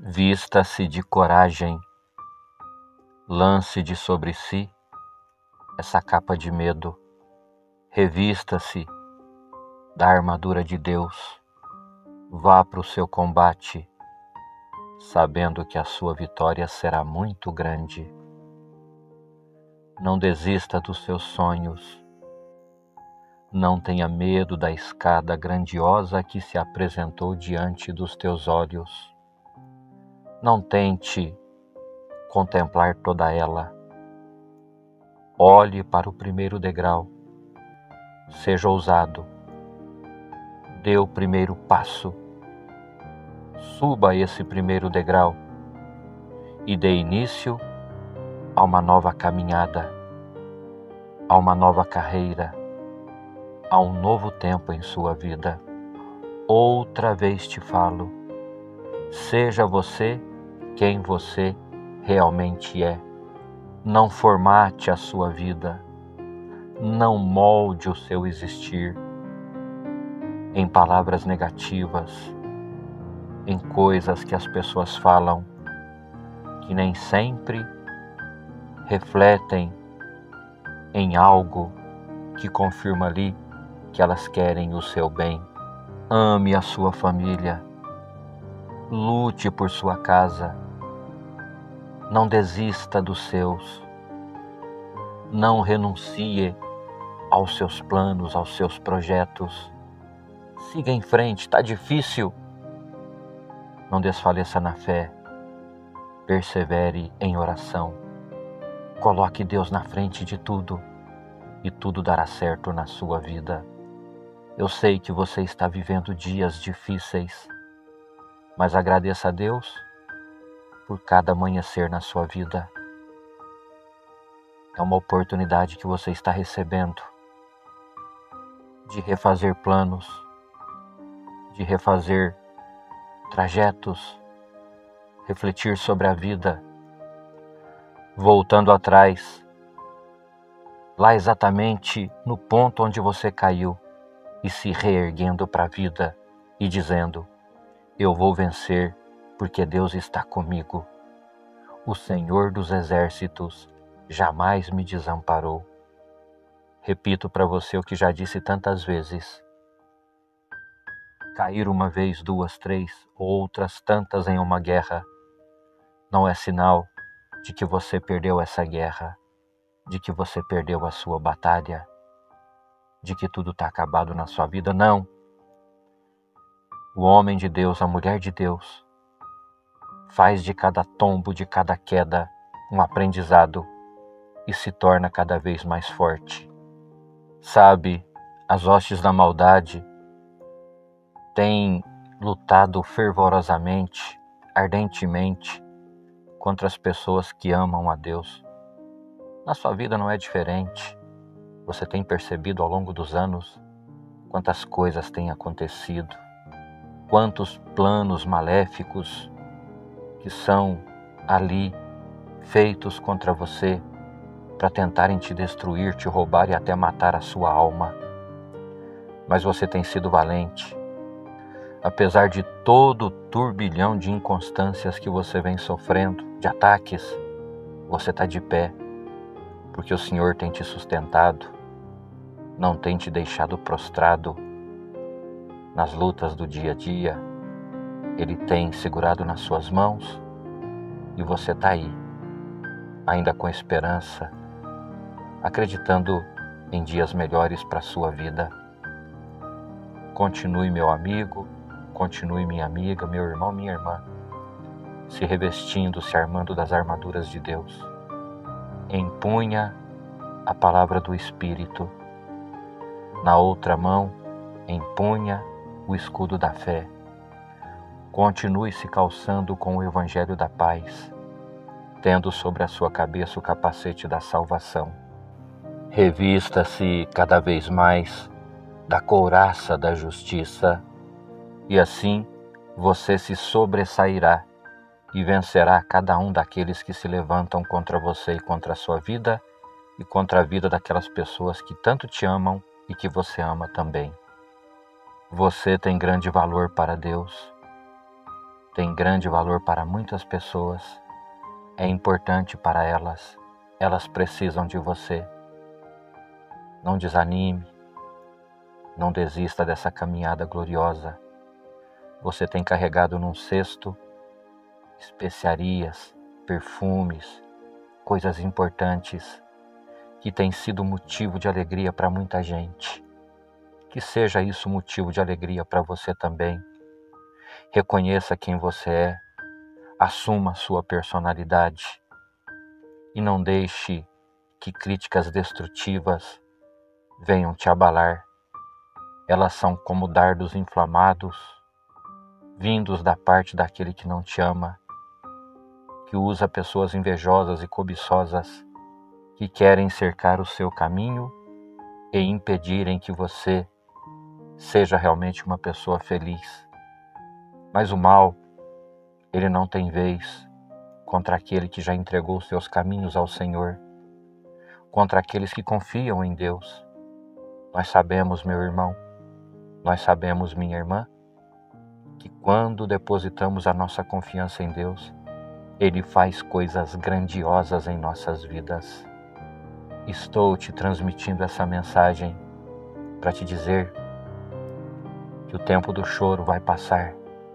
Vista-se de coragem, lance de sobre si essa capa de medo, revista-se da armadura de Deus, vá para o seu combate, sabendo que a sua vitória será muito grande. Não desista dos seus sonhos, não tenha medo da escada grandiosa que se apresentou diante dos teus olhos. Não tente contemplar toda ela. Olhe para o primeiro degrau. Seja ousado. Dê o primeiro passo. Suba esse primeiro degrau e dê início a uma nova caminhada, a uma nova carreira, a um novo tempo em sua vida. Outra vez te falo, seja você quem você realmente é. Não formate a sua vida, não molde o seu existir em palavras negativas, em coisas que as pessoas falam que nem sempre refletem em algo que confirma ali que elas querem o seu bem. Ame a sua família, lute por sua casa, não desista dos seus, não renuncie aos seus planos, aos seus projetos. Siga em frente, está difícil. Não desfaleça na fé, persevere em oração. Coloque Deus na frente de tudo e tudo dará certo na sua vida. Eu sei que você está vivendo dias difíceis, mas agradeça a Deus por cada amanhecer na sua vida. É uma oportunidade que você está recebendo de refazer planos, de refazer trajetos, refletir sobre a vida, voltando atrás, lá exatamente no ponto onde você caiu, e se reerguendo para a vida e dizendo: eu vou vencer porque Deus está comigo. O Senhor dos Exércitos jamais me desamparou. Repito para você o que já disse tantas vezes. Cair uma vez, duas, três, outras tantas em uma guerra, não é sinal de que você perdeu essa guerra, de que você perdeu a sua batalha, de que tudo está acabado na sua vida. Não. O homem de Deus, a mulher de Deus, faz de cada tombo, de cada queda, um aprendizado e se torna cada vez mais forte. Sabe, as hostes da maldade têm lutado fervorosamente, ardentemente, contra as pessoas que amam a Deus. Na sua vida não é diferente. Você tem percebido ao longo dos anos quantas coisas têm acontecido, quantos planos maléficos que são ali feitos contra você para tentarem te destruir, te roubar e até matar a sua alma. Mas você tem sido valente. Apesar de todo o turbilhão de inconstâncias que você vem sofrendo, de ataques, você está de pé, porque o Senhor tem te sustentado, não tem te deixado prostrado nas lutas do dia a dia. Ele tem segurado nas suas mãos e você está aí, ainda com esperança, acreditando em dias melhores para a sua vida. Continue, meu amigo, continue, minha amiga, meu irmão, minha irmã, se revestindo, se armando das armaduras de Deus. Empunha a palavra do Espírito. Na outra mão, empunha o escudo da fé. Continue se calçando com o Evangelho da paz, tendo sobre a sua cabeça o capacete da salvação. Revista-se cada vez mais da couraça da justiça, e assim você se sobressairá e vencerá cada um daqueles que se levantam contra você e contra a sua vida e contra a vida daquelas pessoas que tanto te amam e que você ama também. Você tem grande valor para Deus. tem grande valor para muitas pessoas, é importante para elas, elas precisam de você. Não desanime, não desista dessa caminhada gloriosa. Você tem carregado num cesto especiarias, perfumes, coisas importantes que têm sido motivo de alegria para muita gente. Que seja isso motivo de alegria para você também. Reconheça quem você é, assuma a sua personalidade e não deixe que críticas destrutivas venham te abalar. Elas são como dardos inflamados, vindos da parte daquele que não te ama, que usa pessoas invejosas e cobiçosas que querem cercar o seu caminho e impedirem que você seja realmente uma pessoa feliz. Mas o mal, ele não tem vez contra aquele que já entregou seus caminhos ao Senhor, contra aqueles que confiam em Deus. Nós sabemos, meu irmão, nós sabemos, minha irmã, que quando depositamos a nossa confiança em Deus, Ele faz coisas grandiosas em nossas vidas. Estou te transmitindo essa mensagem para te dizer que o tempo do choro vai passar.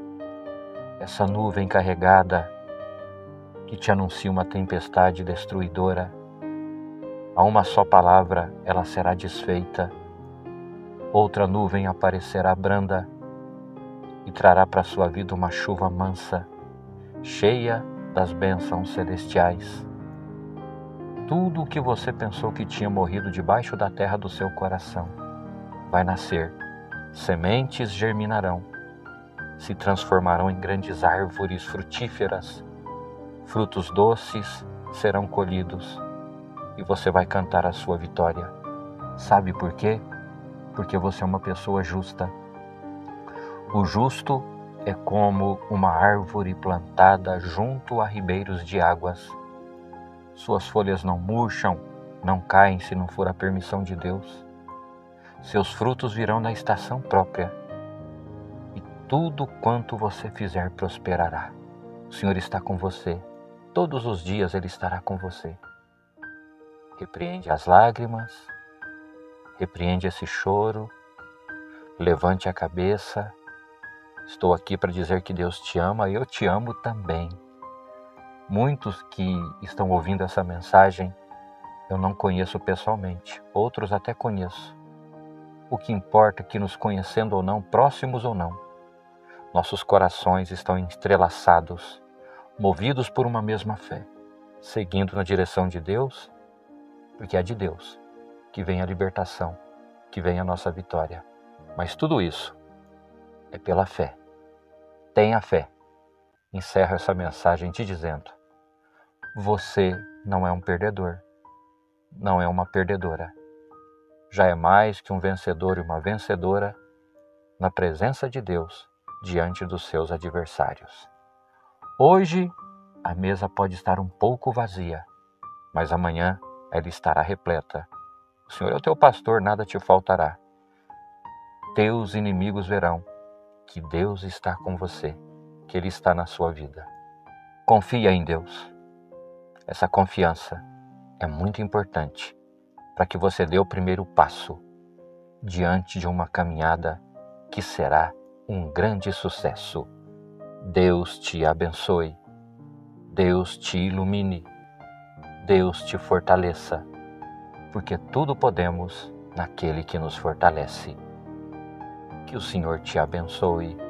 Essa nuvem carregada que te anuncia uma tempestade destruidora, a uma só palavra ela será desfeita. Outra nuvem aparecerá branda e trará para a sua vida uma chuva mansa, cheia das bênçãos celestiais. Tudo o que você pensou que tinha morrido debaixo da terra do seu coração vai nascer. Sementes germinarão, se transformarão em grandes árvores frutíferas, frutos doces serão colhidos e você vai cantar a sua vitória. Sabe por quê? Porque você é uma pessoa justa. O justo é como uma árvore plantada junto a ribeiros de águas. Suas folhas não murcham, não caem se não for a permissão de Deus. Seus frutos virão na estação própria. E tudo quanto você fizer prosperará. O Senhor está com você. Todos os dias Ele estará com você. Repreende as lágrimas, repreende esse choro, levante a cabeça. Estou aqui para dizer que Deus te ama e eu te amo também. Muitos que estão ouvindo essa mensagem eu não conheço pessoalmente, outros até conheço. O que importa é que, nos conhecendo ou não, próximos ou não, nossos corações estão entrelaçados, movidos por uma mesma fé, seguindo na direção de Deus, porque é de Deus que vem a libertação, que vem a nossa vitória. Mas tudo isso é pela fé. Tenha fé. Encerro essa mensagem te dizendo: você não é um perdedor, não é uma perdedora. Já é mais que um vencedor e uma vencedora na presença de Deus diante dos seus adversários. Hoje a mesa pode estar um pouco vazia, mas amanhã ela estará repleta. O Senhor é o teu pastor, nada te faltará. Teus inimigos verão que Deus está com você, que Ele está na sua vida. Confia em Deus. Essa confiança é muito importante para que você dê o primeiro passo diante de uma caminhada que será um grande sucesso. Deus te abençoe, Deus te ilumine, Deus te fortaleça, porque tudo podemos naquele que nos fortalece. Que o Senhor te abençoe